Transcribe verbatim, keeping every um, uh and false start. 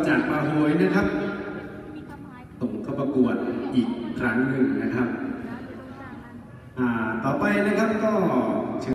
จากปาโฮยนะครับส่งเข้าประกวดอีกครั้งหนึ่งนะครับต่อไปนะครับก็